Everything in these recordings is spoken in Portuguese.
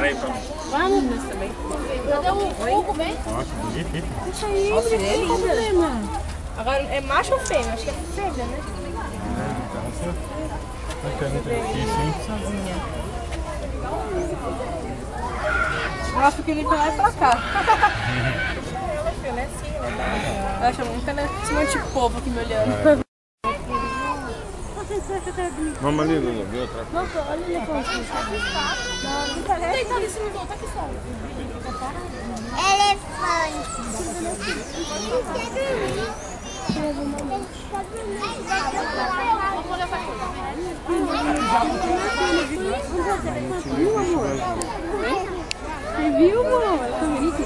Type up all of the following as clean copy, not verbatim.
aí pra mim. Vamos nesse também. Cadê o fogo, né? Nossa, bonito, hein? Isso aí, Nossa, ele é lindo. problema. Agora, é macho ou fêmea? Acho que é fêmea, né? Então você tá muito difícil, hein? Sozinha. Ela fica indo pra lá e pra cá. Ela é assim, né? Eu acho muito, né? Esse monte de povo aqui me olhando. Vamos ali, Lula, viu outra? Nossa, olha ele aqui. Não, deitado em cima do outro, aqui só. Elefante. Você viu, amor? Ela tá bonita.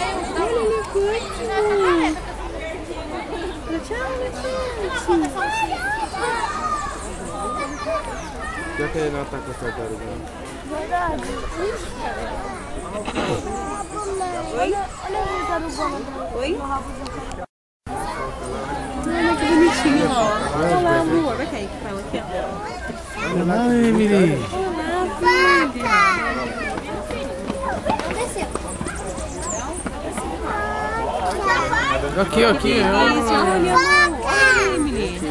Já que ele não tá com essa tartaruga, né? Verdade. Olha o tartaruga. Oi? Olha que bonitinho, ó. Olha lá, amor. Vai cair com ela aqui, ó. Olha lá, Emily. Olá, filha. Aqui, aqui. Isso, olha, amor. Olha, Emily.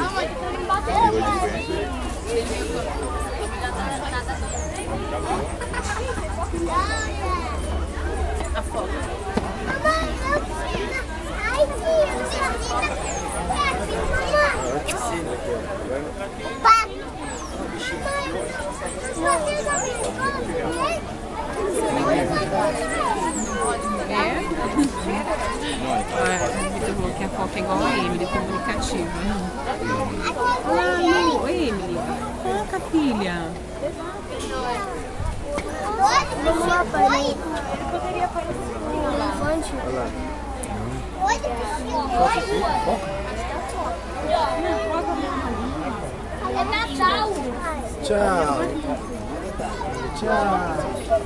A foto. Vitor falou que a foto é igual a Emily, comunicativa. Olá, amor. Oi, Emily. Coloca, filha. Ele poderia aparecer um elefante. É Natal. Tchau. Tchau.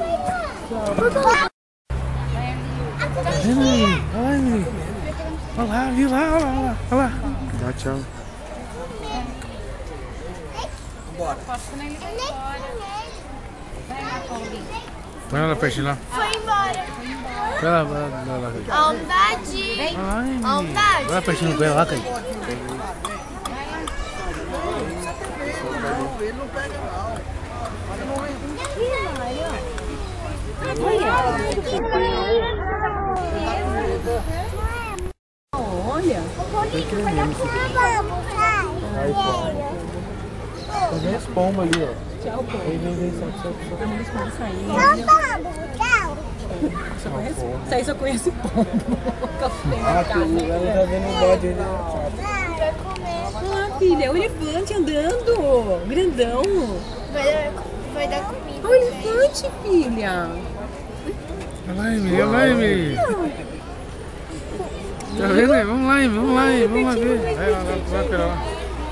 Emily, olha Emily. Olha lá, viu lá, olha lá, olha lá. Dá tchau. Põe ela pertinho lá. Foi embora. Vai lá, vai lá. Ondade. Ai, Ondade. vai lá pertinho com ela lá, cara. Olha. Tem as pombas ali, ó. Tchau, pô. Vem, Eles vão sair. Tchau. Só conhece? Isso aí só conhece pombo. ela tá vendo o bode ali. Vai comer. Ah, filha, é o elefante andando. Grandão. Vai dar comida. É o elefante, filha. Olha lá, Emily, olha lá, Emily. Tá vendo? Vamos lá, Emily, vamos lá, Emily, vamos lá ver. Vai pra lá.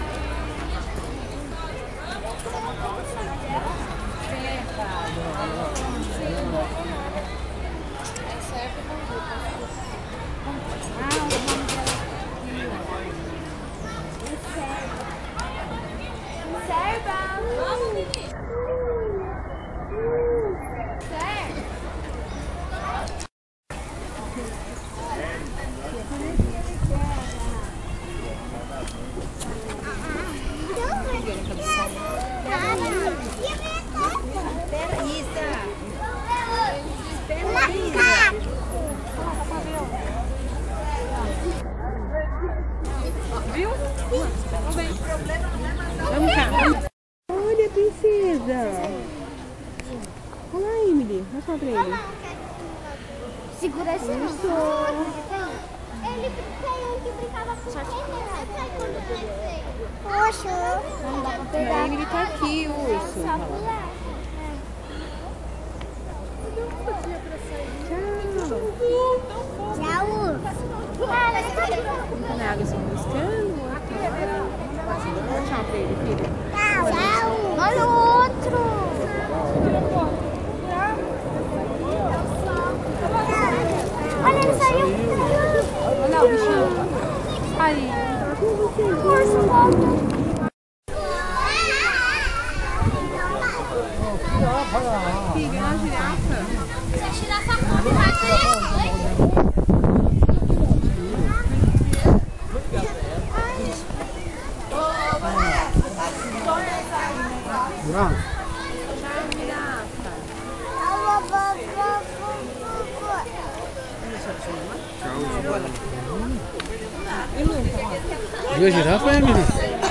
Viu? Vamos cá. Olha, princesa. Olha lá, Emily. Mostra pra ele. Segura esse não. Ele tem um que brincava com quem? Poxa. Não dá pra A pegar. Emily tá aqui, urso. Só pular. Tchau. Fica na água se buscando. Dá tchau pra ele, filha. Tchau. Olha o outro. Olha, ele saiu. Olha o bichinho. Aí. Filha, a girafa. Grande. Due giraffe, Emily?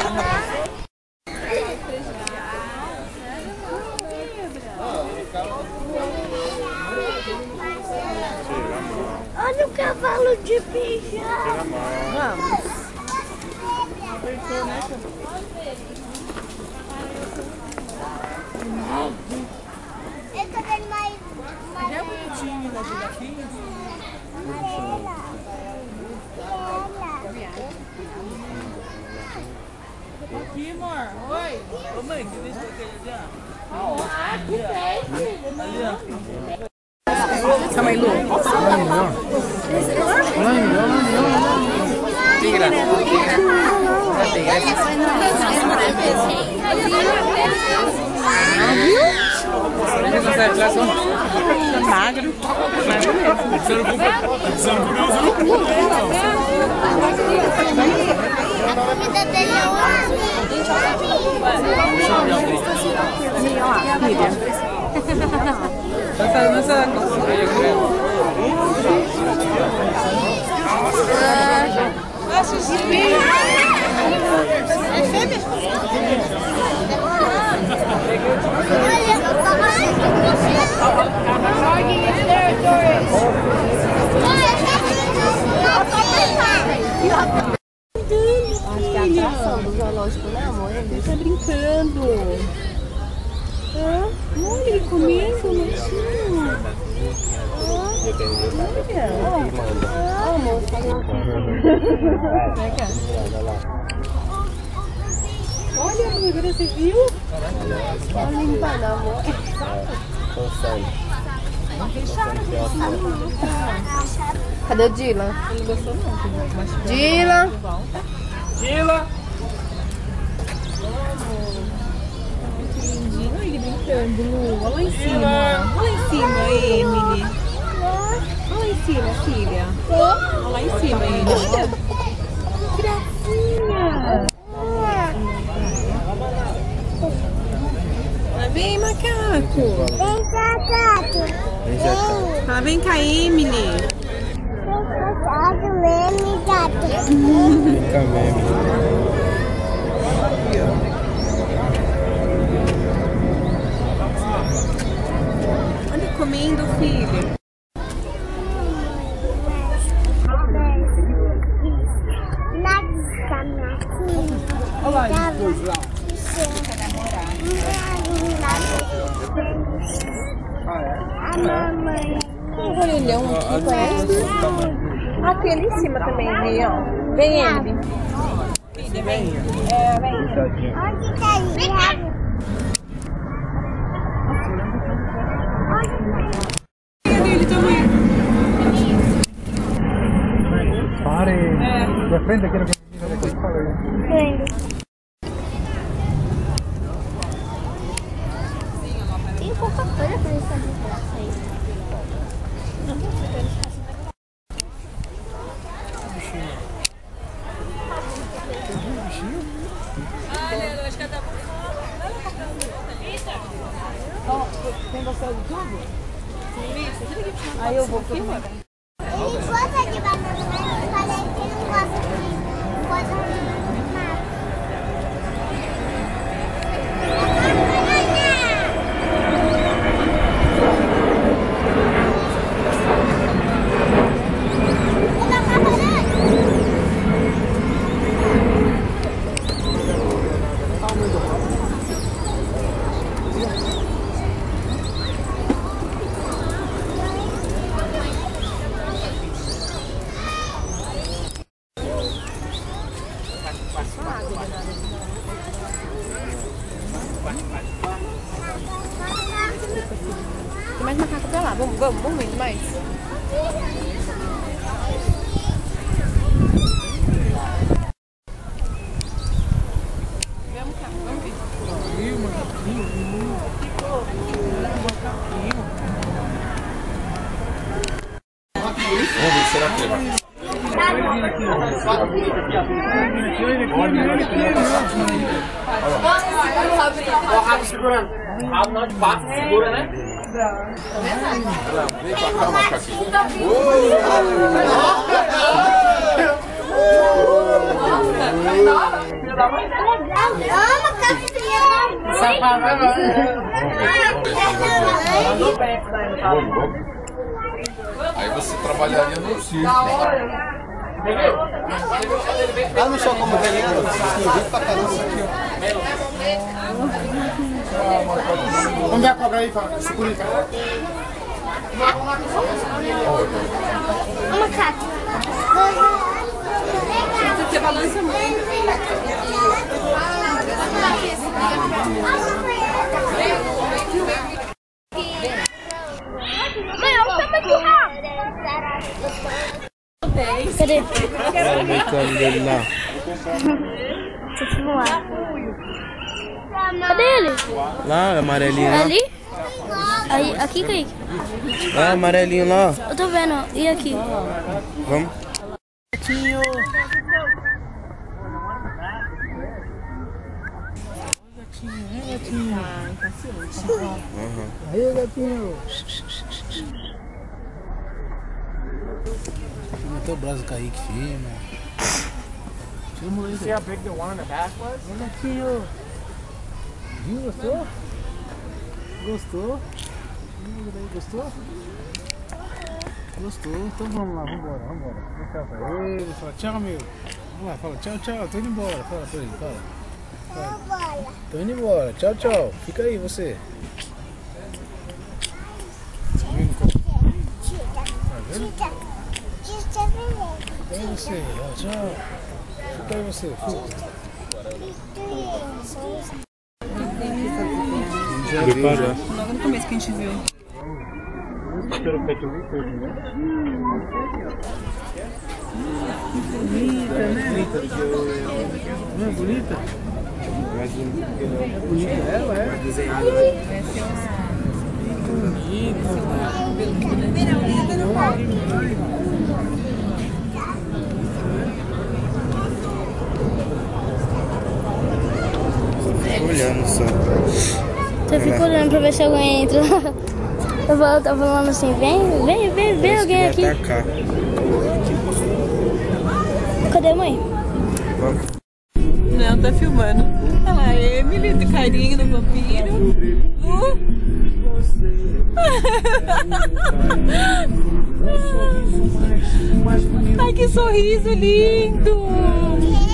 Olha o cavalo de pijama. Vamos. Esse é mais... Já é bonitinho na girafinha. Aqui, amor. Oi. Ô, mãe, que vez que eu quero já? Ah, que fez. Ali, ó. Calma aí, Lu. Tira. Magro. Magro mesmo. Você não comeu, você não comeu. A comida dele é Acho que é a atração do zoológico, né, amor? Ele tá brincando. Olha ele comendo, Lutinho. Olha, amor, Olha, agora você viu? olha limpando, amor. Cadê o Dylan? Ele não gostou não. Dylan! Tila. Olha ele brincando, Lu. Olha lá em cima. Olha lá em cima, Emily. Olha lá em cima, filha. Olha lá em cima, Emily. Que gracinha. Vem, macaco. Vem cá, gato. Fala, vem cá, Emily. Vem cá, meme, gato. Vem cá, meme. Olha, comendo, filho. Olha lá, depois lá. A mamãe. Um orelhão aqui, conhece? Aquele em cima também, vi, ó. Vem, Emily. Filha, vem. É, vem. Onde tá aí? Ele também. Pare. De frente quiero que me mire de aquí. Tem Coca-Cola pra essa desgraça aí. Tem gostado de tudo? Aí eu vou aqui, Ele gosta de banana, mas eu falei que ele não gosta de coisa de nada. Tem mais macaco pra lá. Vamos indo mais. Vamos cá, vamos ver. Ih, macaquinho. Vamos ver, será que vai? Olha aqui. segurando. Não de pato, segura, né? Vem pra cá, macaquinho. Aí você trabalharia no circo. Ah, não só como veneno, vem pra caramba aqui, ó. Onde é a cobra aí, sucurica? Uma macaco. Você balança muito. Mãe, olha o tamanho do rabo. Cadê? Dele lá. Deixa eu filmar. Cadê ele? Lá, amarelinho lá. Ali? Aí, aqui, Kaique. Lá, amarelinho lá. Eu tô vendo, ó. E aqui? Vamos. Gatinho. Gatinho. Aí, gatinho. Teu braço Kaique, filho. See how big the one in the back was? Gatinho. Viu? Gostou? Gostou? Gostou? Gostou? Então vamos lá, vambora. Vem cá, pai. Ei, fala tchau, meu. Vamos lá, fala tchau, tô indo embora. Fala pra ele, fala. Tô indo embora. Tchau. Fica aí, você. Fica aí você. Tchau. Fica aí você. Já viu, já. Logo no começo que a gente viu. Espero que tu viu, né? Bonita, né? Não é bonita? É bonita ela, é? Desenhada. Olhando só. Você fica olhando pra ver se alguém entra. Eu tô falando assim, vem alguém aqui. Atacar. Cadê a mãe? Vamos. Não, tá filmando. Olha lá, Emily, do carinho do vampiro. Lu. Ai, que sorriso lindo!